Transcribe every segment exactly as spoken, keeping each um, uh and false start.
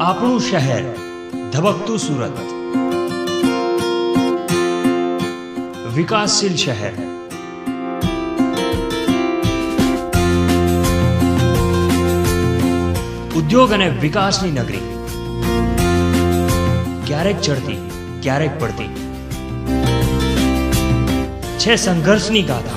આપણું શહેર ધબકતું સુરત, વિકાસશીલ શહેર, ઉદ્યોગ અને વિકાસની નગરી, ક્યારેક ચડતી ક્યારેક પડતી છે સંઘર્ષની ગાથા.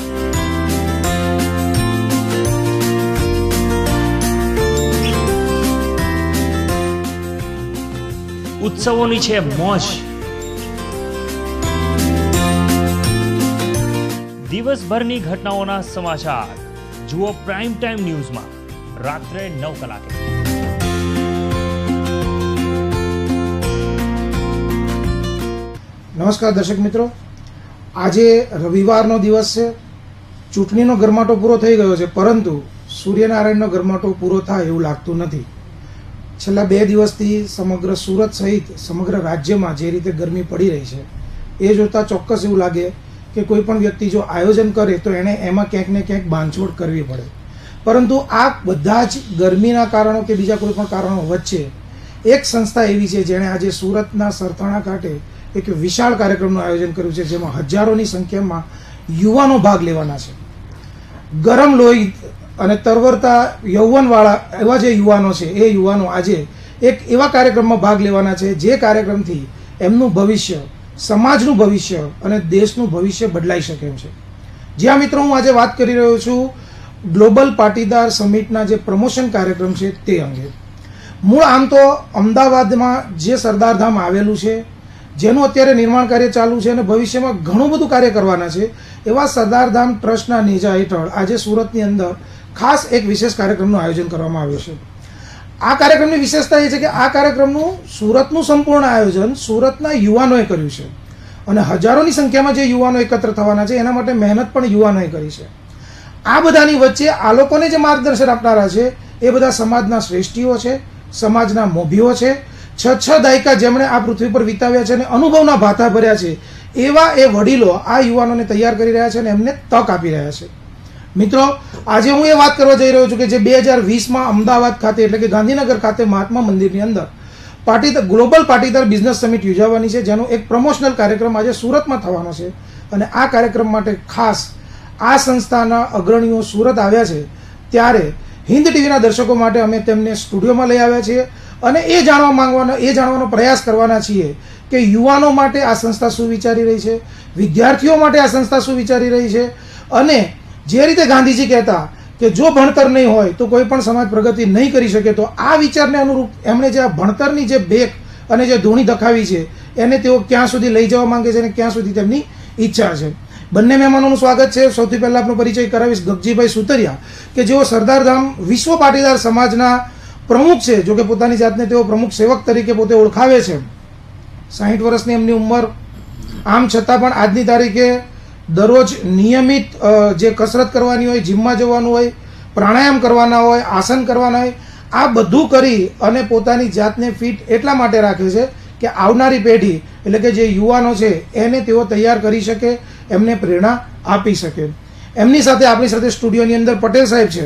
ઉત્સવોની છે મોજ. દિવસભરની ઘટનાઓના સમાચાર જુઓ પ્રાઇમ ટાઈમ ન્યૂઝમાં રાત્રે નવ કલાકે. નમસ્કાર દર્શક મિત્રો, આજે રવિવારનો દિવસ છે. ચૂંટણીનો ગરમાટો પૂરો થઈ ગયો છે, પરંતુ સૂર્યનારાયણનો ગરમાટો પૂરો થાય એવું લાગતું નથી. છેલ્લા બે દિવસથી સમગ્ર સુરત સહિત સમગ્ર રાજ્યમાં જે રીતે ગરમી પડી રહી છે, એ જોતાં ચોક્કસ એવું લાગે કે કોઈ પણ વ્યક્તિ જો આયોજન કરે તો એણે એમાં ક્યાંક ને ક્યાંક બાંધછોડ કરવી પડે. પરંતુ આ બધા જ ગરમીના કારણો કે બીજા કોઈ પણ કારણો વચ્ચે એક સંસ્થા એવી છે જેણે આજે સુરતના સરથાણા ઘાટે એક વિશાળ કાર્યક્રમનું આયોજન કર્યું છે, જેમાં હજારોની સંખ્યામાં યુવાનો ભાગ લેવાના છે. ગરમ લોહી અને તરવરતા યૌવનવાળા એવા જે યુવાનો છે, એ યુવાનો આજે એક એવા કાર્યક્રમમાં ભાગ લેવાના છે જે કાર્યક્રમથી એમનું ભવિષ્ય, સમાજનું ભવિષ્ય અને દેશનું ભવિષ્ય બદલાઈ શકે એમ છે. જ્યાં મિત્રો હું આજે વાત કરી રહ્યો છું ગ્લોબલ પાટીદાર સમિટના જે પ્રમોશન કાર્યક્રમ છે તે અંગે. મૂળ આમ તો અમદાવાદમાં જે સરદારધામ આવેલું છે, જેનું અત્યારે નિર્માણ કાર્ય ચાલુ છે અને ભવિષ્યમાં ઘણું બધું કાર્ય કરવાના છે, એવા સરદારધામ ટ્રસ્ટના નેજા હેઠળ આજે સુરતની અંદર ખાસ એક વિશેષ કાર્યક્રમનું આયોજન કરવામાં આવ્યું છે. આ કાર્યક્રમની વિશેષતા એ છે કે આ કાર્યક્રમનું સુરતનું સંપૂર્ણ આયોજન સુરતના યુવાનોએ કર્યું છે અને હજારોની સંખ્યામાં જે યુવાનો એકત્ર થવાના છે એના માટે મહેનત પણ યુવાનોએ કરી છે. આ બધાની વચ્ચે આ લોકોને જે માર્ગદર્શન આપનારા છે એ બધા સમાજના શ્રેષ્ઠીઓ છે, સમાજના મોભીઓ છે, છ છ દાયકા જેમણે આ પૃથ્વી પર વિતાવ્યા છે અને અનુભવના ભાથા ભર્યા છે, એવા એ વડીલો આ યુવાનોને તૈયાર કરી રહ્યા છે અને એમને તક આપી રહ્યા છે. મિત્રો, આજે હું એ વાત કરવા જઈ રહ્યો છું કે જે બે હજાર વીસમાં અમદાવાદ ખાતે એટલે કે ગાંધીનગર ખાતે મહાત્મા મંદિરની અંદર Patidar global Patidar business summit યોજાવાની છે, જેનો એક પ્રમોશનલ કાર્યક્રમ આજે સુરતમાં થવાનો છે. અને આ કાર્યક્રમ માટે ખાસ આ સંસ્થાના અગ્રણીઓ સુરત આવ્યા છે. ત્યારે હિન્દ ટીવીના દર્શકો માટે અમે તેમને સ્ટુડિયોમાં લઈ આવ્યા છીએ અને એ જાણવા માંગવાનો એ જાણવાનો પ્રયાસ કરવાના છીએ કે યુવાનો માટે આ સંસ્થા શું વિચારી રહી છે, વિદ્યાર્થીઓ માટે આ સંસ્થા શું વિચારી રહી છે, અને જે રીતે ગાંધીજી કહેતા કે જો ભણતર નહીં હોય તો કોઈ પણ સમાજ પ્રગતિ નહીં કરી શકે, તો આ વિચારને અનુરૂપ એમણે જે આ ભણતરની જે બેક અને જે ધૂણી દખાવી છે એને તેઓ ક્યાં સુધી લઈ જવા માંગે છે અને ક્યાં સુધી તેમની ઈચ્છા છે. બંને મહેમાનોનું સ્વાગત છે. સૌથી પહેલા આપનો પરિચય કરાવીશ ગગજીભાઈ સુતરિયા, કે જેઓ સરદારધામ વિશ્વ પાટીદાર સમાજના પ્રમુખ છે. જો કે પોતાની જાતને તેઓ પ્રમુખ સેવક તરીકે પોતે ઓળખાવે છે. સાહીઠ વર્ષની એમની ઉંમર, આમ છતાં પણ આજની તારીખે દરરોજ નિયમિત જે કસરત કરવાની હોય, જીમમાં જવાનું હોય, પ્રાણાયામ કરવાના હોય, આસન કરવાના હોય, આ બધું કરી અને પોતાની જાતને ફિટ એટલા માટે રાખે છે કે આવનારી પેઢી એટલે કે જે યુવાનો છે એને તેઓ તૈયાર કરી શકે, એમને પ્રેરણા આપી શકે. એમની સાથે આપણી સાથે સ્ટુડિયોની અંદર પટેલ સાહેબ છે.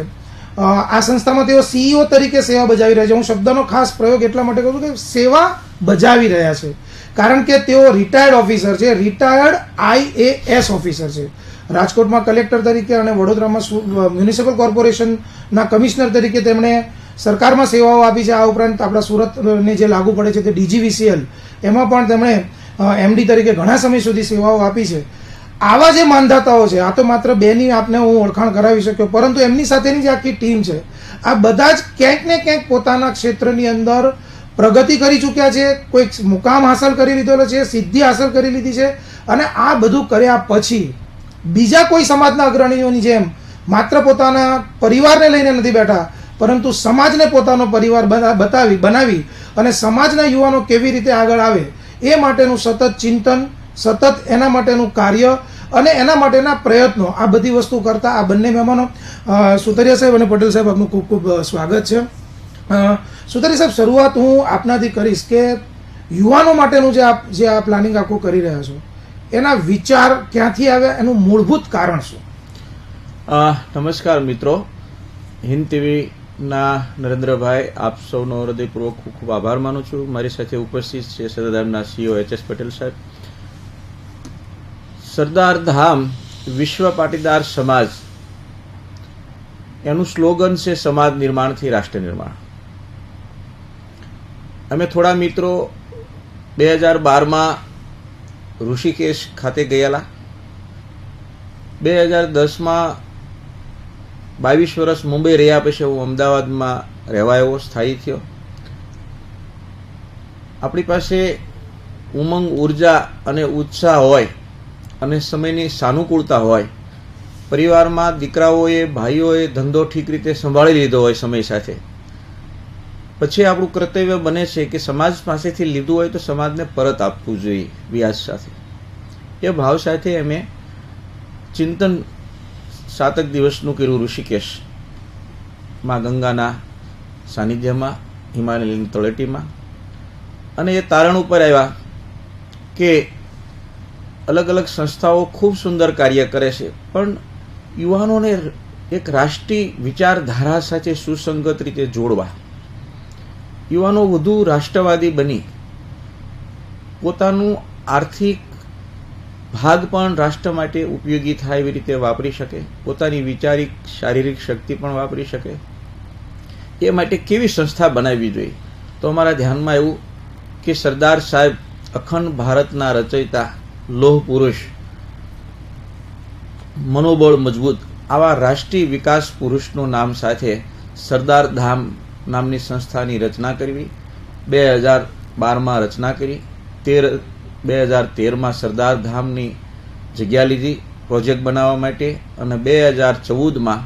આ સંસ્થામાં તેઓ સીઈઓ તરીકે સેવા બજાવી રહ્યા છે. હું શબ્દનો ખાસ પ્રયોગ એટલા માટે કરું છું કે સેવા બજાવી રહ્યા છે, કારણ કે તેઓ રિટાયર્ડ ઓફિસર છે, રિટાયર્ડ આઈએએસ ઓફિસર છે. રાજકોટમાં કલેક્ટર તરીકે અને વડોદરામાં મ્યુનિસિપલ કોર્પોરેશનના કમિશનર તરીકે તેમણે સરકારમાં સેવાઓ આપી છે. આ ઉપરાંત આપણા સુરતને જે લાગુ પડે છે તે ડીજીવીસીએલ, એમાં પણ તેમણે એમડી તરીકે ઘણા સમય સુધી સેવાઓ આપી છે. આવા જે માનધાતાઓ છે, આ તો માત્ર બેની આપને હું ઓળખાણ કરાવી શક્યો, પરંતુ એમની સાથેની જે આખી ટીમ છે, આ બધા જ ક્યાંક ને ક્યાંક પોતાના ક્ષેત્રની અંદર પ્રગતિ કરી ચૂક્યા છે, કોઈક મુકામ હાંસલ કરી લીધેલો છે, સિદ્ધિ હાંસલ કરી લીધી છે. અને આ બધું કર્યા પછી બીજા કોઈ સમાજના અગ્રણીઓની જેમ માત્ર પોતાના પરિવારને લઈને નથી બેઠા, પરંતુ સમાજને પોતાનો પરિવાર બતાવી બનાવી અને સમાજના યુવાનો કેવી રીતે આગળ આવે એ માટેનું સતત ચિંતન, સતત એના માટેનું કાર્ય અને એના માટેના પ્રયત્નો, આ બધી વસ્તુ કરતા આ બંને મહેમાનો સુતરિયા સાહેબ અને પટેલ સાહેબ, આપનું ખૂબ ખૂબ સ્વાગત છે. સુતરિયા સાહેબ, શરૂઆત હું આપનાથી કરીશ કે યુવાનો માટેનું જે આપ જે આ પ્લાનિંગ આખું કરી રહ્યા છો, એના વિચાર ક્યાંથી આવ્યા, એનું મૂળભૂત કારણ શું? નમસ્કાર મિત્રો, હિન્દ ટીવી ના નરેન્દ્રભાઈ, આપ સૌનો હૃદયપૂર્વક ખૂબ ખૂબ આભાર માનું છું. મારી સાથે ઉપસ્થિત છે સરદારના સીઓ એચ એસ પટેલ સાહેબ. સરદાર ધામ વિશ્વ પાટીદાર સમાજ, એનું સ્લોગન છે સમાજ નિર્માણથી રાષ્ટ્ર નિર્માણ. અમે થોડા મિત્રો બે હજાર બારમાં ઋષિકેશ ખાતે ગયેલા. બે હજાર દસમાં બાવીસ વર્ષ મુંબઈ રહ્યા પછી હું અમદાવાદમાં રહેવા એવો સ્થાયી થયો. આપણી પાસે ઉમંગ, ઉર્જા અને ઉત્સાહ હોય અને સમયની સાનુકૂળતા હોય, પરિવારમાં દીકરાઓએ, ભાઈઓએ ધંધો ઠીક રીતે સંભાળી લીધો હોય સમય સાથે, પછી આપણું કર્તવ્ય બને છે કે સમાજ પાસેથી લીધું હોય તો સમાજને પરત આપવું જોઈએ વ્યાજ સાથે. એ ભાવ સાથે અમે ચિંતન સાતક દિવસનું કર્યું ઋષિકેશ માં, ગંગાના સાનિધ્યમાં, હિમાલયની તળેટીમાં. અને એ તારણ ઉપર આવ્યા કે અલગ અલગ સંસ્થાઓ ખૂબ સુંદર કાર્ય કરે છે, પણ યુવાનોને એક રાષ્ટ્રીય વિચારધારા સાથે સુસંગત રીતે જોડવા, યુવાનો વધુ રાષ્ટ્રવાદી બની પોતાનું આર્થિક ભાગ પણ રાષ્ટ્ર માટે ઉપયોગી થાય એવી રીતે વાપરી શકે, પોતાની વિચારિક શારીરિક શક્તિ પણ વાપરી શકે, એ માટે કેવી સંસ્થા બનાવવી જોઈએ. તો અમારા ધ્યાનમાં એવું કે સરદાર સાહેબ, અખંડ ભારતના રચયિતા, લોહ પુરુષ, મનોબળ મજબૂત, આવા રાષ્ટ્રીય વિકાસ પુરુષનું નામ સાથે સરદાર ધામ નામની સંસ્થાની રચના કરવી. બે હજાર બારમાં રચના કરી. તેર બે હજાર તેરમાં સરદાર ધામની જગ્યા લીધી પ્રોજેક્ટ બનાવવા માટે, અને બે હજાર ચૌદમાં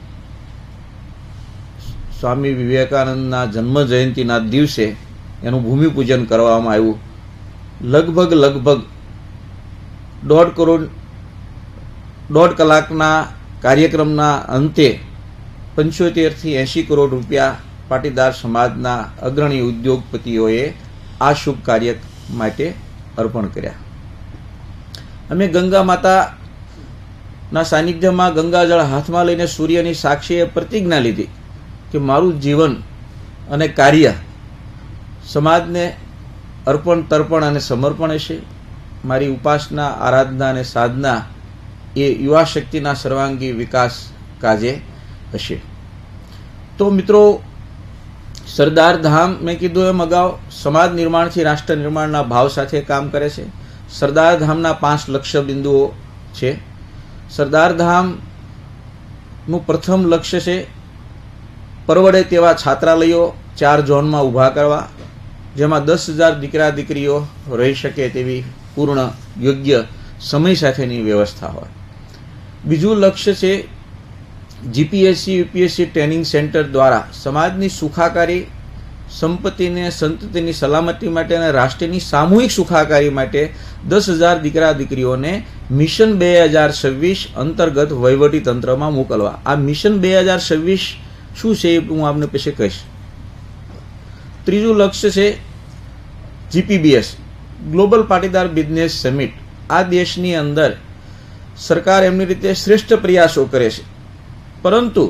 સ્વામી વિવેકાનંદના જન્મ જયંતિના દિવસે એનું ભૂમિપૂજન કરવામાં આવ્યું. લગભગ લગભગ દોઢ કરોડ દોઢ કલાકના કાર્યક્રમના અંતે પંચોતેરથી એંશી કરોડ રૂપિયા પાટીદાર સમાજના અગ્રણી ઉદ્યોગપતિઓએ આ શુભ કાર્ય માટે અર્પણ કર્યા. અમે ગંગા માતાના સાનિધ્યમાં ગંગાજળ હાથમાં લઈને સૂર્યની સાક્ષીએ પ્રતિજ્ઞા લીધી કે મારું જીવન અને કાર્ય સમાજને અર્પણ, તર્પણ અને સમર્પણ હશે. મારી ઉપાસના, આરાધના અને સાધના એ યુવા શક્તિના સર્વાંગી વિકાસ કાજે હશે. તો મિત્રો, સરદાર ધામ મેં કીધું એમ અગાઉ સમાજ નિર્માણથી રાષ્ટ્ર નિર્માણના ભાવ સાથે કામ કરે છે. સરદાર ધામના પાંચ લક્ષ્ય બિંદુઓ છે. સરદાર ધામનું પ્રથમ લક્ષ્ય છે પરવડે તેવા છાત્રાલયો ચાર ઝોનમાં ઊભા કરવા, જેમાં દસ હજાર દીકરા દીકરીઓ રહી શકે તેવી પૂર્ણ યોગ્ય સમય સાથેની વ્યવસ્થા હોય. બીજું લક્ષ્ય છે જીપીએસસી યુપીએસસી ટ્રેનિંગ સેન્ટર દ્વારા સમાજની સુખાકારી, સંપત્તિને, સંતતિની સલામતી માટે અને રાષ્ટ્રની સામૂહિક સુખાકારી માટે દસ હજાર દીકરા દીકરીઓને મિશન બે હજાર છવ્વીસ અંતર્ગત વહીવટી તંત્રમાં મોકલવા. આ મિશન બે હજાર છવ્વીસ શું છે એ હું આપને પછી કહીશ. ત્રીજું લક્ષ્ય છે GPBS, global Patidar business summit. આ દેશની અંદર સરકાર એમની રીતે શ્રેષ્ઠ પ્રયાસો કરે છે, પરંતુ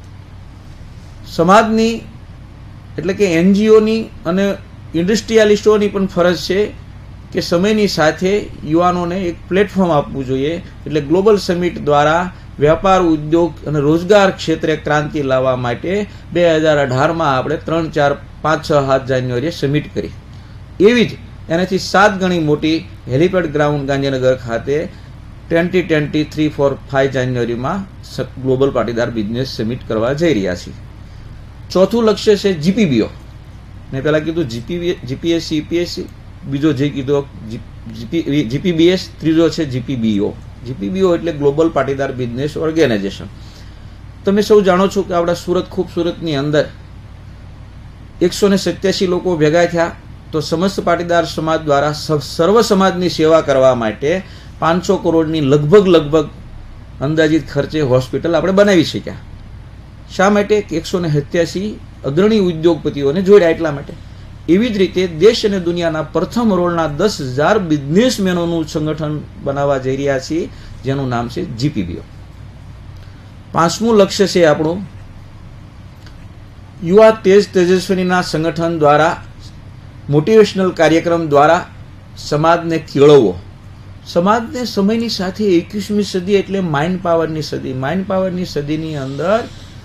સમાજની એટલે કે એનજીઓની અને ઇન્ડસ્ટ્રીયાલિસ્ટોની પણ ફરજ છે કે સમયની સાથે યુવાનોને એક પ્લેટફોર્મ આપવું જોઈએ. એટલે ગ્લોબલ સમિટ દ્વારા વ્યાપાર, ઉદ્યોગ અને રોજગાર ક્ષેત્રે ક્રાંતિ લાવવા માટે બે હજાર અઢારમાં આપણે ત્રણ ચાર પાંચ છ સાત જાન્યુઆરીએ સમિટ કરી. એવી જ એનાથી સાત ગણી મોટી હેલિપેડ ગ્રાઉન્ડ ગાંધીનગર ખાતે twenty twenty three four five જાન્યુઆરીમાં ગ્લોબલ પાટીદાર બિઝનેસ સમિટ કરવા જઈ રહ્યા છીએ. ચોથું લક્ષ્ય છે જીપીબીઓ. મેં પહેલાં કીધું જીપી જીપીએસસી યુપીએસસી, બીજો જે કીધો જીપીબીએસ, ત્રીજો છે જીપીબીઓ. જીપીબીઓ એટલે ગ્લોબલ પાટીદાર બિઝનેસ ઓર્ગેનાઇઝેશન. તમે સૌ જાણો છો કે આપણા સુરત, ખૂબ સુરતની અંદર એકસો ને સત્યાસી લોકો ભેગા થયા તો સમસ્ત પાટીદાર સમાજ દ્વારા સર્વ સમાજની સેવા કરવા માટે પાંચસો કરોડની લગભગ લગભગ અંદાજિત ખર્ચે હોસ્પિટલ આપણે બનાવી શક્યા. શા માટે? એકસો ને સત્યાસી અગ્રણી ઉદ્યોગપતિઓને જોડ્યા એટલા માટે. એવી જ રીતે દેશ અને દુનિયાના પ્રથમ રોલના દસ હજાર બિઝનેસમેનોનું સંગઠન બનાવવા જઈ રહ્યા છીએ, જેનું નામ છે જીપીબીઓ. પાંચમું લક્ષ્ય છે આપણું યુવા તેજ તેજસ્વીના સંગઠન દ્વારા મોટિવેશનલ કાર્યક્રમ દ્વારા સમાજને કેળવવો. સમાજને સમયની સાથે એકવીસમી સદી એટલે માઇન્ડ પાવરની સદી. માઇન્ડ પાવરની સદીની અંદર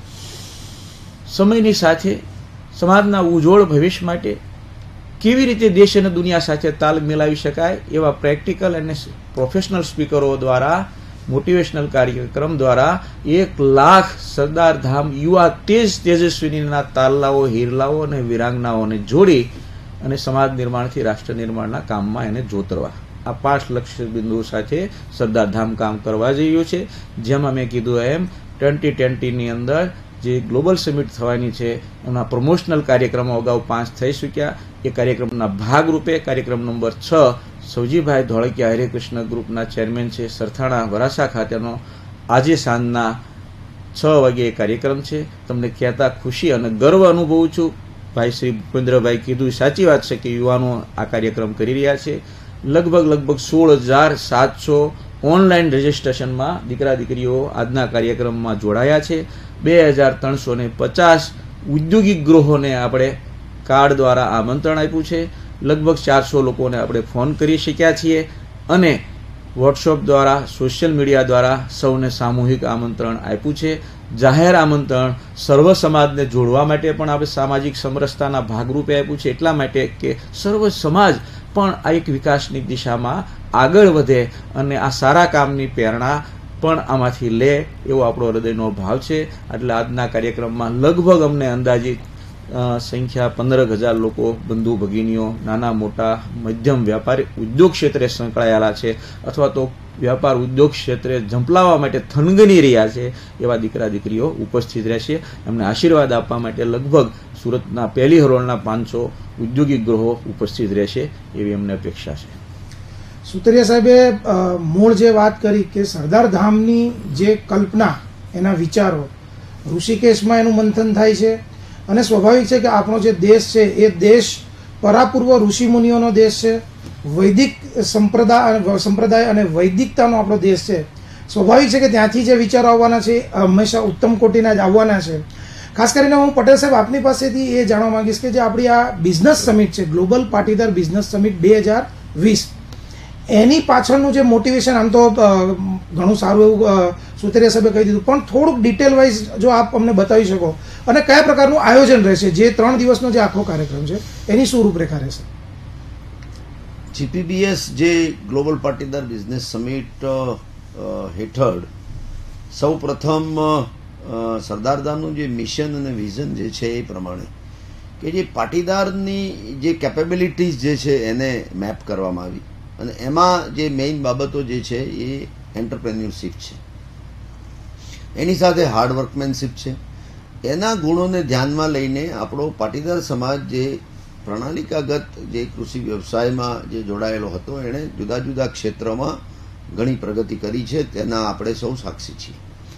સમયની સાથે સમાજના ઉજ્જવળ ભવિષ્ય માટે કેવી રીતે દેશ અને દુનિયા સાથે તાલ મિલાવી શકાય એવા પ્રેક્ટિકલ અને પ્રોફેશનલ સ્પીકરો દ્વારા મોટિવેશનલ કાર્યક્રમ દ્વારા એક લાખ સરદાર ધામ યુવા તેજ તેજસ્વીનીના તારલાઓ, હીરલાઓ અને વિરાંગનાઓને જોડી અને સમાજ નિર્માણથી રાષ્ટ્ર નિર્માણના કામમાં એને જોતરવા. આ પાંચ લક્ષ્ય બિંદુઓ સાથે સરદાર ધામ કામ કરવા જઈ રહ્યું છે. જેમાં મેં કીધું એમ ટ્વેન્ટી ટ્વેન્ટીની અંદર જે ગ્લોબલ સમિટ થવાની છે એમના પ્રમોશનલ કાર્યક્રમો અગાઉ પાંચ થઈ ચૂક્યા. એ કાર્યક્રમના ભાગરૂપે કાર્યક્રમ નંબર છ સૌજીભાઈ ધોળકિયા હરેકૃષ્ણ ગ્રુપના ચેરમેન છે, સરથાણા વરાસા ખાતેનો આજે સાંજના છ વાગે એ કાર્યક્રમ છે. તમને કહેતા ખુશી અને ગર્વ અનુભવું છું. ભાઈ શ્રી ભૂપેન્દ્રભાઈ કીધું સાચી વાત છે કે યુવાનો આ કાર્યક્રમ કરી રહ્યા છે. લગભગ લગભગ સોળ હજાર સાતસો ઓનલાઈન રજિસ્ટ્રેશનમાં દીકરા દીકરીઓ આજના કાર્યક્રમમાં જોડાયા છે. બે હજાર ત્રણસો ને પચાસ ઉદ્યોગિક ગૃહોને આપણે કાર્ડ દ્વારા આમંત્રણ આપ્યું છે. લગભગ ચારસો લોકોને આપણે ફોન કરી શક્યા છીએ અને વોટ્સઅપ દ્વારા, સોશિયલ મીડિયા દ્વારા સૌને સામૂહિક આમંત્રણ આપ્યું છે. જાહેર આમંત્રણ સર્વ સમાજને જોડવા માટે પણ આપણે સામાજિક સમરસતાના ભાગરૂપે આપ્યું છે. એટલા માટે કે સર્વ સમાજ પણ આ એક વિકાસની દિશામાં આગળ વધે અને આ સારા કામની પ્રેરણા પણ આમાંથી લે એવો આપણો હૃદયનો ભાવ છે. એટલે આજના કાર્યક્રમમાં લગભગ અમને અંદાજિત સંખ્યા પંદર હજાર લોકો, બંધુ ભગીનીઓ, નાના મોટા મધ્યમ વ્યાપારી ઉદ્યોગ ક્ષેત્રે સંકળાયેલા છે અથવા તો વ્યાપાર ઉદ્યોગ ક્ષેત્રે ઝંપલાવવા માટે થનગની રહ્યા છે એવા દીકરા દીકરીઓ ઉપસ્થિત રહેશે. એમને આશીર્વાદ આપવા માટે લગભગ સુરતના પહેલી હરોળના પાંચસો ઉદ્યોગિક ગૃહો ઉપસ્થિત રહેશે એવી અમને અપેક્ષા છે. સુતરિયા સાહેબે મૂળ જે વાત કરી કે સરદાર ધામની જે કલ્પના, એના વિચારો ઋષિકેશમાં એનું મંથન થાય છે અને સ્વાભાવિક છે કે આપણો જે દેશ છે એ દેશ પરાપૂર્વ ઋષિમુનિઓનો દેશ છે, વૈદિક સંપ્રદાય સંપ્રદાય અને વૈદિકતાનો આપણો દેશ છે. સ્વાભાવિક છે કે ત્યાંથી જે વિચારો આવવાના છે હંમેશા ઉત્તમ કોટીના જ આવવાના છે. ખાસ કરીને હું પટેલ સાહેબ આપની પાસેથી એ જાણવા માંગીશ કે જે આપણી આ બિઝનેસ સમિટ છે, ગ્લોબલ પાટીદાર બિઝનેસ સમિટ બે હજાર વીસ, એની પાછળનું જે મોટિવેશન, આમ તો ઘણું સારું એવું સુતરિયા સાહેબે કહી દીધું, પણ થોડુંક ડિટેલ વાઇઝ જો આપ અમને બતાવી શકો અને કયા પ્રકારનું આયોજન રહેશે, જે ત્રણ દિવસનો જે આખો કાર્યક્રમ છે એની શું રૂપરેખા રહેશે? જીપીબીએસ જે ગ્લોબલ પાટીદાર બિઝનેસ સમિટ હેઠળ સૌ પ્રથમ સરદારધામનું જે મિશન અને વિઝન જે છે એ પ્રમાણે કે જે પાટીદારની જે કેપેબિલિટીઝ જે છે એને મેપ કરવામાં આવી અને એમાં જે મેઇન બાબતો જે છે એ એન્ટરપ્રેન્યોરશિપ છે, એની સાથે હાર્ડ વર્કમેનશિપ છે. એના ગુણોને ધ્યાનમાં લઈને આપણો પાટીદાર સમાજ જે પ્રણાલિકાગત જે કૃષિ વ્યવસાયમાં જે જોડાયેલો હતો એણે જુદા જુદા ક્ષેત્રમાં ઘણી પ્રગતિ કરી છે, તેના આપણે સૌ સાક્ષી છીએ.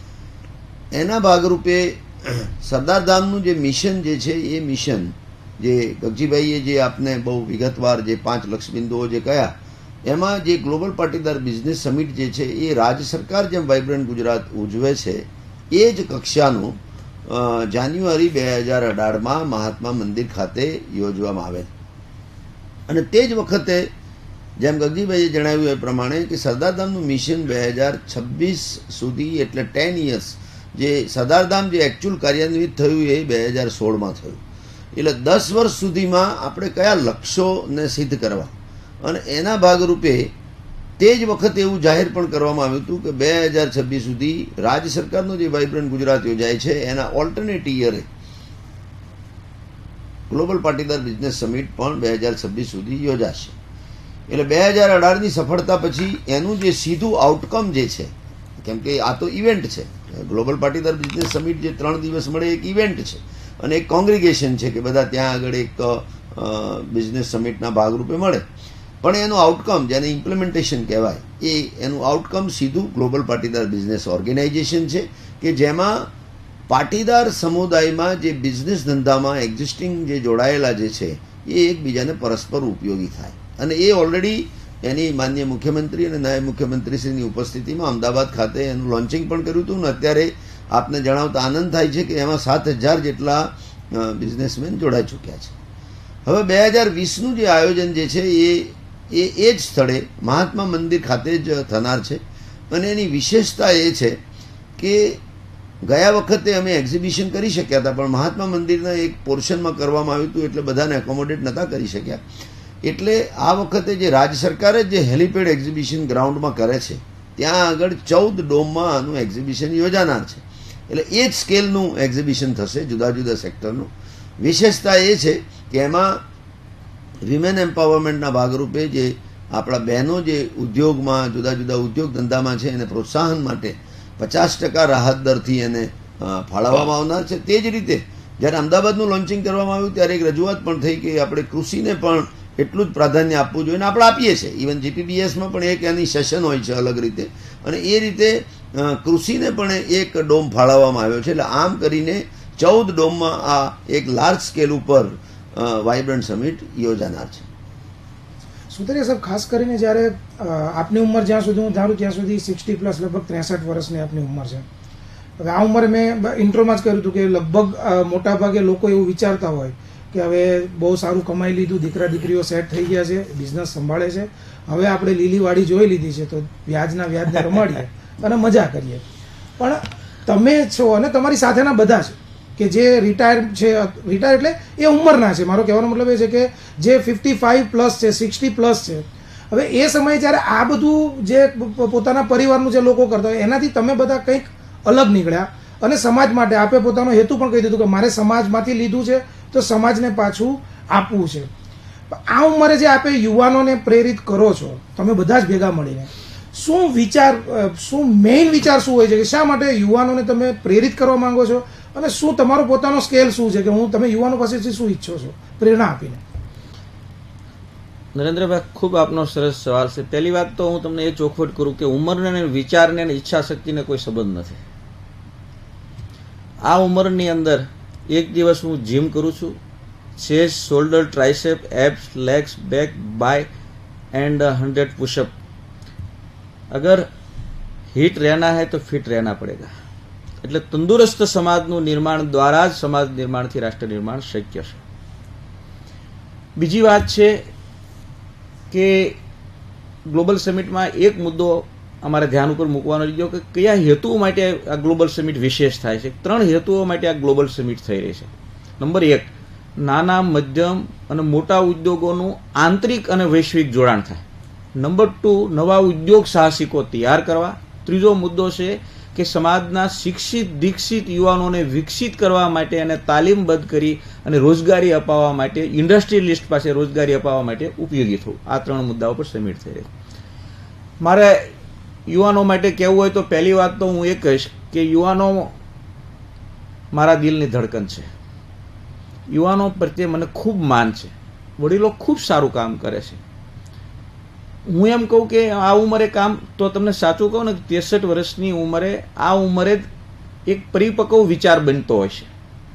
એના ભાગરૂપે સરદારધામનું જે મિશન જે છે એ મિશન જે ગગજીભાઈએ જે આપને બહુ વિગતવાર જે પાંચ લક્ષ બિંદુઓ જે કહ્યા, એમાં જે ગ્લોબલ પાટીદાર બિઝનેસ સમિટ જે છે એ રાજ્ય સરકાર જેમ વાઇબ્રન્ટ ગુજરાત ઉજવે છે એ જ કક્ષાનું જાન્યુઆરી બે હજાર અઢારમાં મહાત્મા મંદિર ખાતે યોજવામાં આવે. અને તે જ વખતે જેમ ગગજીભાઈએ જણાવ્યું એ પ્રમાણે કે સરદારધામનું મિશન બે હજાર છવ્વીસ સુધી એટલે ટેન યર્સ, જે સરદારધામ જે એકચ્યુઅલ કાર્યાન્વિત થયું એ બે હજાર સોળમાં થયું, એટલે દસ વર્ષ સુધીમાં આપણે કયા લક્ષ્યોને સિદ્ધ કરવા, અને એના ભાગરૂપે તે જ વખતે એવું જાહેર પણ કરવામાં આવ્યું હતું કે બે હજાર છવ્વીસ સુધી રાજ્ય સરકારનો જે વાઇબ્રન્ટ ગુજરાત યોજાય છે એના ઓલ્ટરનેટ યરે ગ્લોબલ પાટીદાર બિઝનેસ સમિટ પણ બે હજાર છવ્વીસ સુધી યોજાશે. એટલે બે હજાર અઢારની સફળતા પછી એનું જે સીધું આઉટકમ જે છે, કેમ કે આ તો ઇવેન્ટ છે, ગ્લોબલ પાટીદાર બિઝનેસ સમિટ જે ત્રણ દિવસ મળે એક ઇવેન્ટ છે અને એક કોંગ્રીગેશન છે કે બધા ત્યાં આગળ એક બિઝનેસ સમિટના ભાગરૂપે મળે, પણ એનું આઉટકમ જેને ઇમ્પ્લિમેન્ટેશન કહેવાય એ એનું આઉટકમ સીધું ગ્લોબલ પાટીદાર બિઝનેસ ઓર્ગેનાઇઝેશન છે કે જેમાં પાટીદાર સમુદાયમાં જે બિઝનેસ ધંધામાં એક્ઝિસ્ટિંગ જે જોડાયેલા જે છે એ એકબીજાને પરસ્પર ઉપયોગી થાય. અને એ ઓલરેડી એની માનનીય મુખ્યમંત્રી અને નાયબ મુખ્યમંત્રીશ્રીની ઉપસ્થિતિમાં અમદાવાદ ખાતે એનું લોન્ચિંગ પણ કર્યું હતું. ને અત્યારે આપને જણાવતા આનંદ થાય છે કે એમાં સાત હજાર જેટલા બિઝનેસમેન જોડાઈ ચૂક્યા છે. હવે બે હજાર વીસનું જે આયોજન જે છે એ એ એ જ સ્થળે મહાત્મા મંદિર ખાતે જ થનાર છે. અને એની વિશેષતા એ છે કે ગયા વખતે અમે એક્ઝિબિશન કરી શક્યા હતા, પણ મહાત્મા મંદિરના એક પોર્શનમાં કરવામાં આવ્યું હતું એટલે બધાને એકોમોડેટ નહોતા કરી શક્યા. એટલે આ વખતે જે રાજ્ય સરકારે જે હેલિપેડ એક્ઝિબિશન ગ્રાઉન્ડમાં કરે છે ત્યાં આગળ ચૌદ ડોમમાં આનું એક્ઝિબિશન યોજાનાર છે. એટલે એ જ સ્કેલનું એક્ઝિબિશન થશે, જુદા જુદા સેક્ટરનું. વિશેષતા એ છે કે એમાં વિમેન એમ્પાવરમેન્ટના ભાગરૂપે જે આપણા બહેનો જે ઉદ્યોગમાં જુદા જુદા ઉદ્યોગ ધંધામાં છે એને પ્રોત્સાહન માટે પચાસ ટકા રાહત દરથી એને ફાળવવામાં આવનાર છે. તે જ રીતે જ્યારે અમદાવાદનું લોન્ચિંગ કરવામાં આવ્યું ત્યારે એક રજૂઆત પણ થઈ કે આપણે કૃષિને પણ એટલું જ પ્રાધાન્ય આપવું જોઈએ, અને આપણે આપીએ છીએ. ઇવન જીપીબીએસમાં પણ એક એની સેશન હોય છે અલગ રીતે, અને એ રીતે કૃષિને પણ એક ડોમ ફાળવવામાં આવ્યો છે. એટલે આમ કરીને ચૌદ ડોમમાં આ એક લાર્જ સ્કેલ ઉપર વાઇબ્રન્ટ સમિટ યોજાનાર છે. સુતરિયા સાહેબ, ખાસ કરીને જ્યારે આપની ઉંમર જ્યાં સુધી હું ધારું ત્યાં સુધી સિક્સટી પ્લસ લગભગ ત્રેસઠ વર્ષની આપની ઉંમર છે. હવે આ ઉંમરે મેં ઇન્ટ્રોમાં જ કહ્યું હતું કે લગભગ મોટા ભાગે લોકો એવું વિચારતા હોય કે હવે બહુ સારું કમાઈ લીધું, દીકરા દીકરીઓ સેટ થઈ ગયા છે, બિઝનેસ સંભાળે છે, હવે આપણે લીલી વાડી જોઈ લીધી છે તો વ્યાજના વ્યાજને રમાડીએ અને મજા કરીએ. પણ તમે છો અને તમારી સાથેના બધા છે કે જે રિટાયર છે, રિટાયર એટલે એ ઉંમરના છે, મારો કહેવાનો મતલબ એ છે કે જે ફિફ્ટી ફાઈવ પ્લસ છે, સિક્સટી પ્લસ છે. હવે એ સમયે જ્યારે આ બધું જે પોતાના પરિવારનું જે લોકો કરતા હોય એનાથી તમે બધા કંઈક અલગ નીકળ્યા અને સમાજ માટે આપે પોતાનો હેતુ પણ કહી દીધું કે મારે સમાજમાંથી લીધું છે તો સમાજને પાછું આપવું છે. આ ઉંમરે જે આપે યુવાનોને પ્રેરિત કરો છો તમે બધા જ ભેગા મળીને, શું વિચાર, શું મેઇન વિચાર શું હોય છે કે શા માટે યુવાનોને તમે પ્રેરિત કરવા માંગો છો, અને શું તમારો પોતાનો સ્કેલ શું છે કે હું તમે યુવાનો પાસેથી શું ઈચ્છો છો પ્રેરણા આપીને? નરેન્દ્રભાઈ, ખૂબ આપનો સરસ સવાલ છે. પહેલી વાત તો હું તમને એ ચોખવટ કરું કે ઉંમરને, વિચારને અને ઈચ્છા શક્તિને કોઈ સંબંધ નથી. આ ઉંમરની અંદર એક દિવસ હું જીમ કરું છું, chest, shoulder, tricep, abs, legs, back, by and hundred pushup. अगर हिट रहना है तो फिट रहना पड़ेगा. એટલે તંદુરસ્ત સમાજનું નિર્માણ દ્વારા જ સમાજ નિર્માણથી રાષ્ટ્ર નિર્માણ શક્ય છે. બીજી વાત છે કે ગ્લોબલ સમિટમાં એક મુદ્દો અમારે ધ્યાન ઉપર મૂકવાનો રહ્યો કે કયા હેતુઓ માટે આ ગ્લોબલ સમિટ વિશેષ થાય છે. ત્રણ હેતુઓ માટે આ ગ્લોબલ સમિટ થઈ રહી છે. નંબર એક, નાના, મધ્યમ અને મોટા ઉદ્યોગોનું આંતરિક અને વૈશ્વિક જોડાણ થાય. નંબર ટુ, નવા ઉદ્યોગ સાહસિકો તૈયાર કરવા. ત્રીજો મુદ્દો છે કે સમાજના શિક્ષિત દીક્ષિત યુવાનોને વિકસિત કરવા માટે અને તાલીમબદ્ધ કરી અને રોજગારી અપાવવા માટે, ઇન્ડસ્ટ્રીયલિસ્ટ પાસે રોજગારી અપાવવા માટે ઉપયોગી થવું. આ ત્રણ મુદ્દાઓ પર સમિટ થઈ રહી. મારે યુવાનો માટે કહેવું હોય તો પહેલી વાત તો હું એ કહીશ કે યુવાનો મારા દિલની ધડકન છે. યુવાનો પ્રત્યે મને ખૂબ માન છે. વડીલો ખૂબ સારું કામ કરે છે. હું એમ કહું કે આ ઉંમરે કામ, તો તમને સાચું કહું ને, ત્રેસઠ વર્ષની ઉંમરે આ ઉંમરે એક પરિપક્વ વિચાર બનતો હોય છે.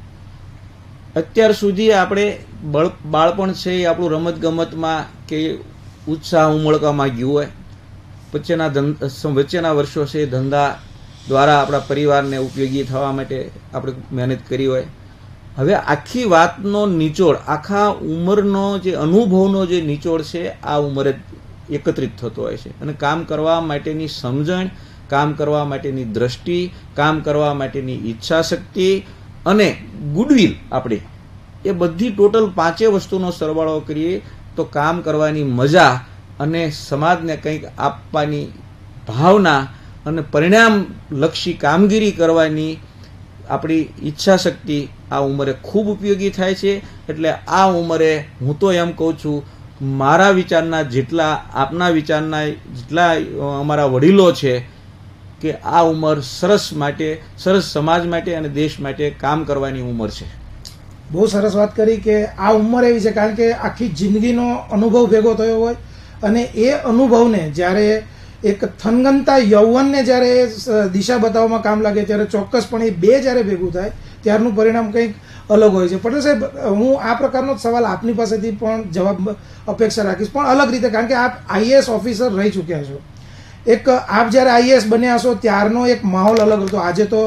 અત્યાર સુધી આપણે બળ બાળપણ છે એ આપણું રમતગમતમાં કે ઉત્સાહ ઉમળકામાં ગયું હોય, વચ્ચેના ધંધા વચ્ચેના વર્ષો છે એ ધંધા દ્વારા આપણા પરિવારને ઉપયોગી થવા માટે આપણે મહેનત કરી હોય. હવે આખી વાતનો નિચોડ, આખા ઉંમરનો જે અનુભવનો જે નિચોડ છે આ ઉંમરે એકત્રિત થતો હોય છે. અને કામ કરવા માટેની સમજણ, કામ કરવા માટેની દ્રષ્ટિ, કામ કરવા માટેની ઈચ્છા શક્તિ અને ગુડવિલ આપણી, એ બધી ટોટલ પાંચે વસ્તુનો સરવાળો કરીએ તો કામ કરવાની મજા અને સમાજને કંઈક આપવાની ભાવના અને પરિણામલક્ષી કામગીરી કરવાની આપણી ઈચ્છા શક્તિ આ ઉંમરે ખૂબ ઉપયોગી થાય છે. એટલે આ ઉંમરે હું તો એમ કહું છું, મારા વિચારના જેટલા, આપના વિચારના જેટલા અમારા વડીલો છે, કે આ ઉંમર સરસ માટે, સરસ સમાજ માટે અને દેશ માટે કામ કરવાની ઉંમર છે. બહુ સરસ વાત કરી કે આ ઉંમર એવી છે કારણ કે આખી જિંદગીનો અનુભવ ભેગો થયો હોય અને એ અનુભવને જ્યારે એક થનગનતા યૌવનને જ્યારે દિશા બતાવવામાં કામ લાગે ત્યારે ચોક્કસપણે બે જ્યારે ભેગું થાય ત્યારનું પરિણામ કંઈક અલગ હોય છે. પટેલ સાહેબ, હું આ પ્રકારનો સવાલ આપની પાસેથી પણ જવાબ અપેક્ષા રાખીશ, પણ અલગ રીતે, કારણ કે આપ આઈએએસ ઓફિસર રહી ચૂક્યા છો. એક આપ જ્યારે આઈએએસ બન્યા છો ત્યારનો એક માહોલ અલગ હતો. આજે તો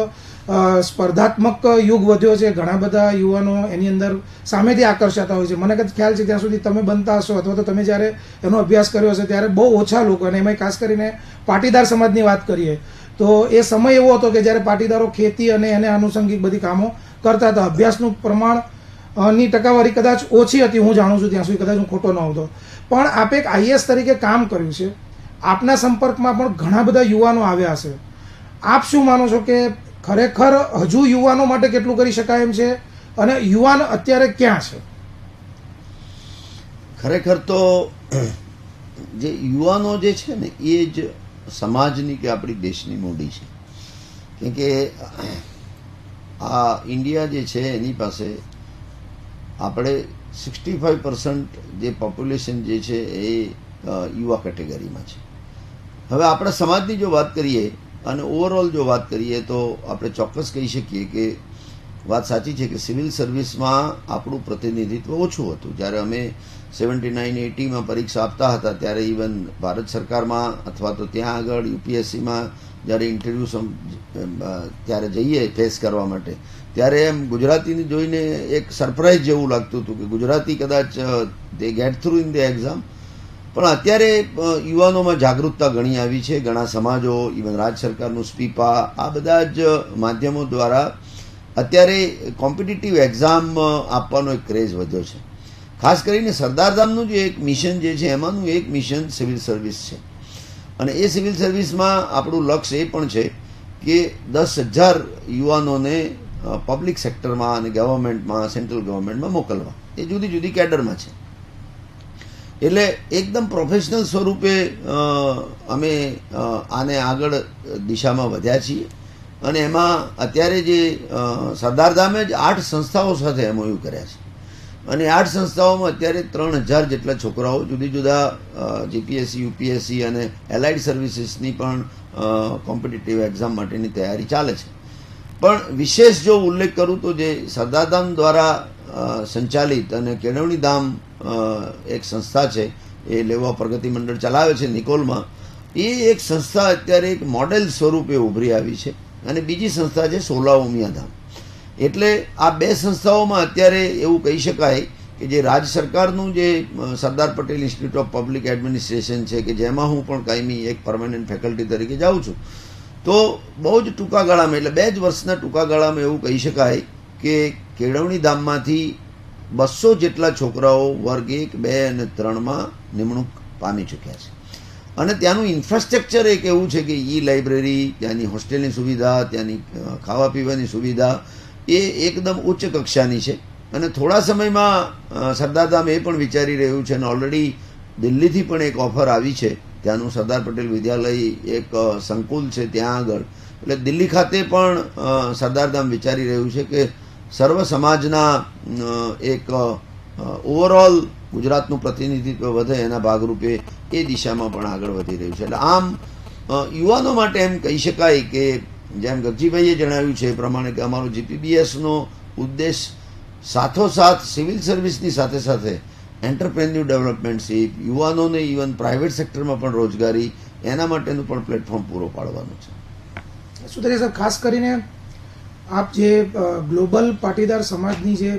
સ્પર્ધાત્મક યુગ વધ્યો છે, ઘણા બધા યુવાનો એની અંદર સામેથી આકર્ષાતા હોય છે. મને કદાચ ખ્યાલ છે ત્યાં સુધી તમે બનતા હશો અથવા તો તમે જ્યારે એનો અભ્યાસ કર્યો હશે ત્યારે બહુ ઓછા લોકો, અને એમાં ખાસ કરીને પાટીદાર સમાજની વાત કરીએ તો એ સમય એવો હતો કે જ્યારે પાટીદારો ખેતી અને એને આનુષંગિક બધી કામો કરતા હતા. અભ્યાસનું પ્રમાણ ની ટકાવારી કદાચ ઓછી હતી, હું જાણું છું ત્યાં સુધી, કદાચ હું ખોટો ન હોતો. પણ આપે એક આઈએએસ તરીકે કામ કર્યું છે, આપના સંપર્કમાં પણ ઘણા બધા યુવાનો આવ્યા હશે. આપ શું માનો છો કે ખરેખર હજુ યુવાનો માટે કેટલું કરી શકાય એમ છે, અને યુવાન અત્યારે ક્યાં છે? ખરેખર તો જે યુવાનો જે છે ને એ જ સમાજની કે આપણી દેશની મૂડી છે. કેમ કે આ ઇન્ડિયા જે છે એની પાસે આપણે સિક્સટી ફાઈવ પર્સન્ટ જે પોપ્યુલેશન જે છે એ યુવા કેટેગરીમાં છે. હવે આપણા સમાજની જો વાત કરીએ અને ઓવરઓલ જો વાત કરીએ તો આપણે ચોક્કસ કહી શકીએ કે વાત સાચી છે કે સિવિલ સર્વિસમાં આપણું પ્રતિનિધિત્વ ઓછું હતું. જ્યારે અમે સેવન્ટી નાઇન એટીમાં પરીક્ષા આપતા હતા ત્યારે ઇવન ભારત સરકારમાં અથવા તો ત્યાં આગળ યુપીએસસીમાં જ્યારે ઇન્ટરવ્યૂ ત્યારે જઈએ ફેસ કરવા માટે, ત્યારે એમ ગુજરાતીને જોઈને એક સરપ્રાઇઝ જેવું લાગતું હતું કે ગુજરાતી કદાચ they get through in the exam. પણ અત્યારે યુવાનોમાં જાગૃતતા ઘણી આવી છે. ઘણા સમાજો, ઇવન રાજ્ય સરકારનું સ્પીપા, આ બધા જ માધ્યમો દ્વારા અત્યારે કોમ્પિટિટિવ એક્ઝામ આપવાનો એક ક્રેઝ વધ્યો છે. ખાસ કરીને સરદારધામનું જે એક મિશન જે છે એમાંનું એક મિશન સિવિલ સર્વિસ છે. અને એ સિવિલ સર્વિસમાં આપણું લક્ષ્ય એ પણ છે કે દસ હજાર યુવાનોને પબ્લિક સેક્ટરમાં અને ગવર્મેન્ટમાં, સેન્ટ્રલ ગવર્મેન્ટમાં મોકલવા. એ જુદી જુદી કેડરમાં છે. એટલે એકદમ પ્રોફેશનલ સ્વરૂપે અમે આને આગળ દિશામાં વધ્યા છીએ. અને એમાં અત્યારે જે સરદારધામે જ આઠ સંસ્થાઓ સાથે એમઓયુ કર્યા છે. અને આઠ સંસ્થાઓમાં અત્યારે ત્રણ હજાર જેટલા છોકરાઓ જુદી જુદા જીપીએસસી, યુપીએસસી અને એલાઇડ સર્વિસીસની પણ કોમ્પિટિટિવ એક્ઝામ માટેની તૈયારી ચાલે છે. પણ વિશેષ જો ઉલ્લેખ કરું તો જે સરદારધામ દ્વારા સંચાલિત અને કેળવણી ધામ એક સંસ્થા છે, એ લેવા પ્રગતિ મંડળ ચલાવે છે નિકોલમાં, એ એક સંસ્થા અત્યારે એક મોડેલ સ્વરૂપે ઉભરી આવી છે. અને બીજી સંસ્થા છે સોલા ઉમિયાધામ. એટલે આ બે સંસ્થાઓમાં અત્યારે એવું કહી શકાય કે જે રાજ્ય સરકારનું જે Sardar Patel institute of public administration છે કે જેમાં હું પણ કાયમી એક પરમાનન્ટ ફેકલ્ટી તરીકે જાઉં છું, તો બહુ જ ટૂંકા ગાળામાં એટલે બે જ વર્ષના ટૂંકા ગાળામાં એવું કહી શકાય કે કેળવણી ધામમાંથી બસો જેટલા છોકરાઓ વર્ગ એક, બે અને ત્રણમાં નિમણૂક પામી ચૂક્યા છે. અને ત્યાંનું ઇન્ફ્રાસ્ટ્રક્ચર એક એવું છે કે ઈ લાઇબ્રેરી, ત્યાંની હોસ્ટેલની સુવિધા, ત્યાંની ખાવા પીવાની સુવિધા એ એકદમ ઉચ્ચ કક્ષાની છે. અને થોડા સમયમાં સરદારધામ એ પણ વિચારી રહ્યું છે, અને ઓલરેડી દિલ્હીથી પણ એક ઓફર આવી છે. ત્યાંનું સરદાર પટેલ વિદ્યાલય એક સંકુલ છે ત્યાં આગળ. એટલે દિલ્હી ખાતે પણ સરદારધામ વિચારી રહ્યું છે કે સર્વ સમાજના એક ઓવરઓલ ગુજરાતનું પ્રતિનિધિત્વ વધે એના ભાગરૂપે એ દિશામાં પણ આગળ વધી રહ્યું છે. એટલે આમ યુવાનો માટે એમ કહી શકાય કે જેમ ગગજીભાઈએ જણાવ્યું છે એ પ્રમાણે કે અમારો જીપીબીએસનો ઉદ્દેશ સાથોસાથ સિવિલ સર્વિસની સાથે સાથે એન્ટરપ્રેન્યુ ડેવલપમેન્ટશીપ, યુવાનોને ઇવન પ્રાઇવેટ સેક્ટરમાં પણ રોજગારી, એના માટેનું પણ પ્લેટફોર્મ પૂરો પાડવાનું છે. સુતરિયા સાહેબ, ખાસ કરીને આપ જે ગ્લોબલ પાટીદાર સમાજની જે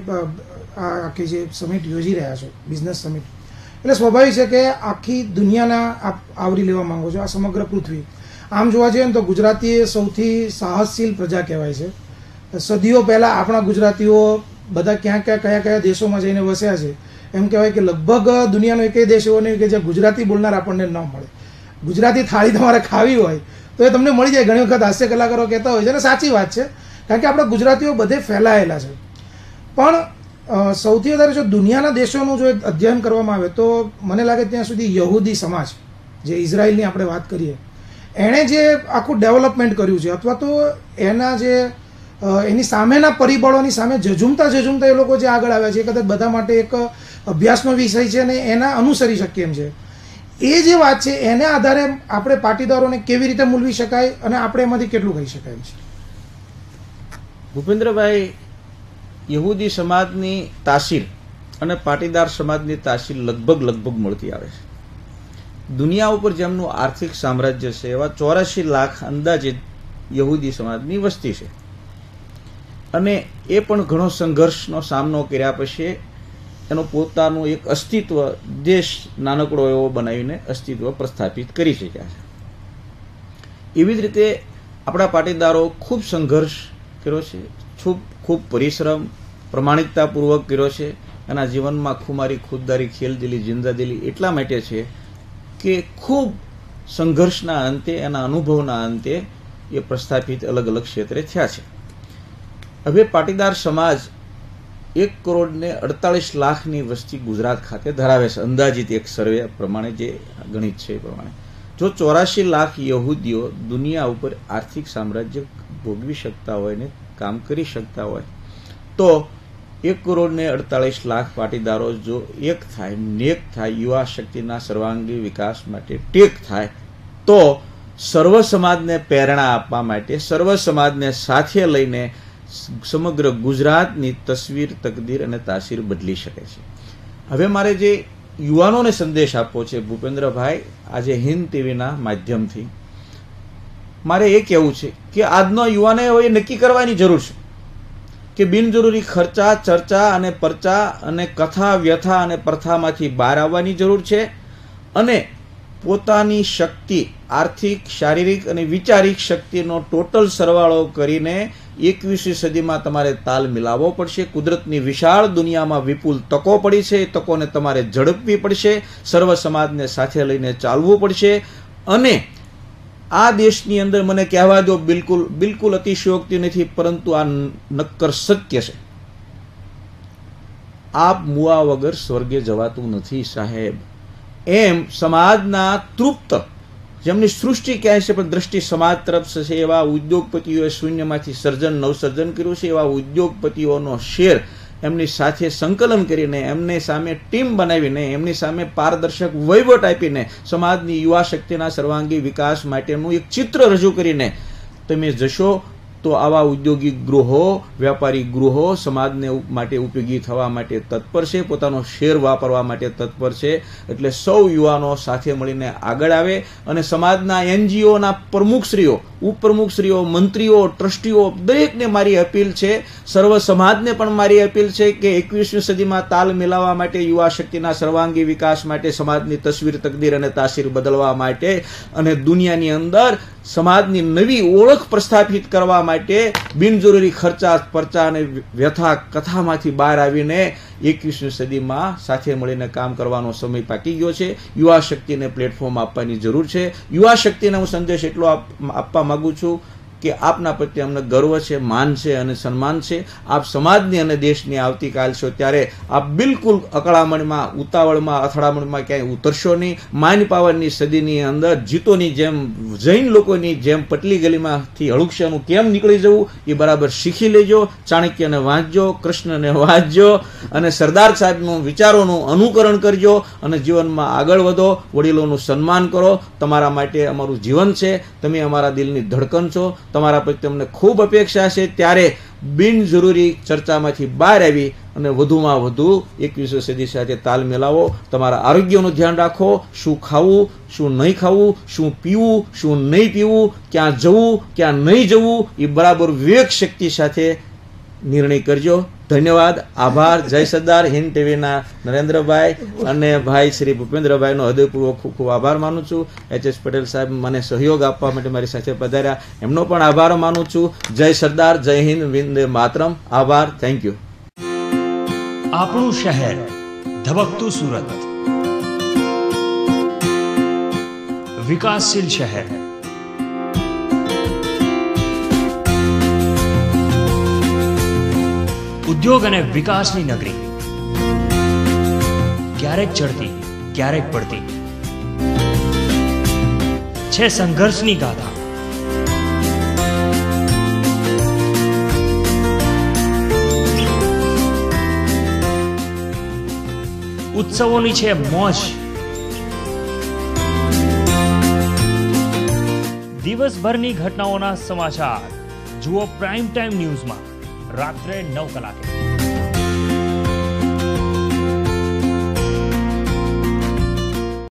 આખી જે સમિટ યોજી રહ્યા છો, બિઝનેસ સમિટ, એટલે સ્વાભાવિક છે કે આખી દુનિયાના આપ આવરી લેવા માંગો છો, આ સમગ્ર પૃથ્વી. આમ જોવા જઈએ ને તો ગુજરાતી એ સૌથી સાહસશીલ પ્રજા કહેવાય છે. સદીઓ પહેલાં આપણા ગુજરાતીઓ બધા ક્યાં ક્યાં કયા કયા દેશોમાં જઈને વસ્યા છે. એમ કહેવાય કે લગભગ દુનિયાનો એકેય દેશ એવો નહીં કે જ્યાં ગુજરાતી બોલનાર આપણને ન મળે. ગુજરાતી થાળી તમારે ખાવી હોય તો એ તમને મળી જાય. ઘણી વખત હાસ્ય કલાકારો કહેતા હોય છે, અને સાચી વાત છે, કારણ કે આપણા ગુજરાતીઓ બધે ફેલાયેલા છે. પણ સૌથી વધારે જો દુનિયાના દેશોનું જો અધ્યયન કરવામાં આવે તો મને લાગે ત્યાં સુધી યહૂદી સમાજ, જે ઇઝરાયલની આપણે વાત કરીએ, એણે જે આખું ડેવલપમેન્ટ કર્યું છે, અથવા તો એના જે એની સામેના પરિબળોની સામે જજુમતા જજુમતા એ લોકો જે આગળ આવ્યા છે, એ કદાચ બધા માટે એક અભ્યાસનો વિષય છે અને એના અનુસરી શકીએ એમ છે. એ જે વાત છે એને આધારે આપણે પાટીદારોને કેવી રીતે મૂલવી શકાય અને આપણે એમાંથી કેટલું કહી શકાય એમ છે? ભૂપેન્દ્રભાઈ, યહૂદી સમાજની તાસીર અને પાટીદાર સમાજની તાસીર લગભગ લગભગ મળતી આવે છે. દુનિયા ઉપર જેમનું આર્થિક સામ્રાજ્ય છે એવા ચોરાશી લાખ અંદાજિત યહૂદી સમાજની વસ્તી છે. અને એ પણ ઘણો સંઘર્ષનો સામનો કર્યા પછી એનો પોતાનું એક અસ્તિત્વ દેશ નાનકડો એવો બનાવીને અસ્તિત્વ પ્રસ્થાપિત કરી શક્યા છે. એવી જ રીતે આપણા પાટીદારો ખૂબ સંઘર્ષ કર્યો છે, ખૂબ ખૂબ પરિશ્રમ પ્રમાણિકતાપૂર્વક કર્યો છે. એના જીવનમાં ખુમારી ખુદદારી ખેલદિલી જિંદાદિલી એટલા માટે છે કે ખૂબ સંઘર્ષના અંતે એના અનુભવના અંતે એ પ્રસ્થાપિત અલગ અલગ ક્ષેત્રે થયા છે. હવે પાટીદાર સમાજ એક કરોડ ને અડતાલીસ લાખની વસ્તી ગુજરાત ખાતે ધરાવે છે, અંદાજિત એક સર્વે પ્રમાણે જે ગણિત છે એ પ્રમાણે. જો ચોરાશી લાખ યહૂદીઓ દુનિયા ઉપર આર્થિક સામ્રાજ્ય ભોગવી શકતા હોય ને કામ કરી શકતા હોય તો એક કરોડ ને અડતાલીસ લાખ પાટીદારો જો એક થાય, નેક થાય, યુવા શક્તિના સર્વાંગી વિકાસ માટે ટેક થાય તો સર્વ સમાજને પ્રેરણા આપવા માટે, સર્વ સમાજને સાથે લઈને સમગ્ર ગુજરાતની તસવીર, તકદીર અને તાસીર બદલી શકે છે. હવે મારે જે યુવાનોને સંદેશ આપવો છે ભૂપેન્દ્રભાઈ, આજે હિન્દ ટીવીના માધ્યમથી મારે એ કહેવું છે કે આજનો યુવાને એ નક્કી કરવાની જરૂર છે કે બિનજરૂરી ખર્ચા, ચર્ચા અને પરચા અને કથા, વ્યથા અને પ્રથામાંથી બહાર આવવાની જરૂર છે અને પોતાની શક્તિ, આર્થિક, શારીરિક અને વિચારિક શક્તિનો ટોટલ સરવાળો કરીને એકવીસમી સદીમાં તમારે તાલ મિલાવવો પડશે. કુદરતની વિશાળ દુનિયામાં વિપુલ તકો પડી છે, એ તકોને તમારે ઝડપવી પડશે, સર્વ સમાજને સાથે લઈને ચાલવું પડશે. અને આ દેશની અંદર મને કહેવા દો, બિલકુલ બિલકુલ અતિશયોક્તિ નથી, પરંતુ આ નક્કર સત્ય છે, આપ મુવા વગર સ્વર્ગે જવાતું નથી સાહેબ. એમ સમાજના તૃપ્ત, જેમની સૃષ્ટિ ક્યાંય છે પણ દ્રષ્ટિ સમાજ તરફ છે, એવા ઉદ્યોગપતિઓએ શૂન્યમાંથી સર્જન નવસર્જન કર્યું છે. એવા ઉદ્યોગપતિઓનો શેર એમની સાથે સંકલન કરીને, એમની સામે ટીમ બનાવીને, એમની સામે પારદર્શક વહીવટ આપીને સમાજની યુવા શક્તિના સર્વાંગી વિકાસ માટેનું એક ચિત્ર રજૂ કરીને તમે જશો તો આવા ઉદ્યોગિક ગૃહો, વ્યાપારી ગૃહો સમાજને માટે ઉપયોગી થવા માટે તત્પર છે, પોતાનો શેર વાપરવા માટે તત્પર છે. એટલે સૌ યુવાનો સાથે મળીને આગળ આવે અને સમાજના એનજીઓના પ્રમુખશ્રીઓ, ઉપપ્રમુખશ્રીઓ, મંત્રીઓ, ટ્રસ્ટીઓ દરેકને મારી અપીલ છે, સર્વ સમાજને પણ મારી અપીલ છે કે એકવીસમી સદીમાં તાલ મિલાવવા માટે, યુવા શક્તિના સર્વાંગી વિકાસ માટે, સમાજની તસવીર, તકદીર અને તાસીર બદલવા માટે અને દુનિયાની અંદર સમાજની નવી ઓળખ પ્રસ્થાપિત કરવા માટે બિનજરૂરી ખર્ચા, પરચા અને વ્યથા કથામાંથી બહાર આવીને એકવીસમી સદીમાં સાથે મળીને કામ કરવાનો સમય પાકી ગયો છે. યુવા શક્તિને પ્લેટફોર્મ આપવાની જરૂર છે. યુવા શક્તિને હું સંદેશ એટલો આપવા માંગુ છું કે આપના પ્રત્યે અમને ગર્વ છે, માન છે અને સન્માન છે. આપ સમાજની અને દેશની આવતીકાલ છો, ત્યારે આપ બિલકુલ અકળામણમાં, ઉતાવળમાં, અથડામણમાં ક્યાંય ઉતરશો નહીં. માન પાવનની સદીની અંદર જીતોની જેમ, જૈન લોકોની જેમ પટલી ગલીમાંથી હળુક્ષાનું કેમ નીકળી જવું એ બરાબર શીખી લેજો. ચાણક્યને વાંચજો, કૃષ્ણને વાંચજો અને સરદાર સાહેબનું વિચારોનું અનુકરણ કરજો અને જીવનમાં આગળ વધો. વડીલોનું સન્માન કરો. તમારા માટે અમારું જીવન છે, તમે અમારા દિલની ધડકન છો, તમારા પ્રત્યે અમને ખૂબ અપેક્ષા છે. ત્યારે બિનજરૂરી ચર્ચામાંથી બહાર આવી અને વધુમાં વધુ એકવીસમી સદી સાથે તાલ મિલાવો. તમારા આરોગ્યનું ધ્યાન રાખો. શું ખાવું, શું નહીં ખાવું, શું પીવું, શું નહીં પીવું, ક્યાં જવું, ક્યાં નહીં જવું, એ બરાબર વિવેક શક્તિ સાથે નિર્ણય કરજો. ધન્યવાદ, આભાર. જય સરદાર. હિન્દ ટીવીના નરેન્દ્રભાઈ અને ભાઈ શ્રી ભૂપેન્દ્રભાઈનો હૃદયપૂર્વક ખૂબ ખૂબ આભાર માનું છું. એચ એસ પટેલ સાહેબ મને સહયોગ આપવા માટે મારી સાથે પધાર્યા, એમનો પણ આભાર માનું છું. જય સરદાર, જય હિન્દ, વંદે માતરમ. આભાર. Thank you. આપણું શહેર, ધબકતું સુરત, વિકાસશીલ શહેર, ઉદ્યોગ અને વિકાસની નગરી, ક્યારેક ચડતી, ક્યારેક પડતી, છે સંઘર્ષની ગાથા. ઉત્સવોની છે મોજ. દિવસભરની ઘટનાઓના સમાચાર જુઓ પ્રાઇમ ટાઈમ ન્યૂઝમાં રાત્રે નવ કલાકે.